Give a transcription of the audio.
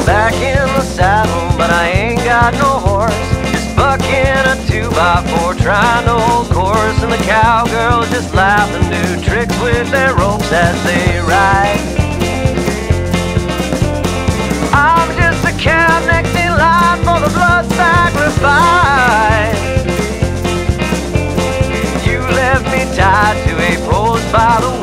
back in the saddle, but I ain't got no horse. Just bucking a 2x4, trying to hold course, and the cowgirls just laugh and do tricks with their ropes as they ride. I'm just a cow next in line for the blood sacrifice. You left me tied to a post by the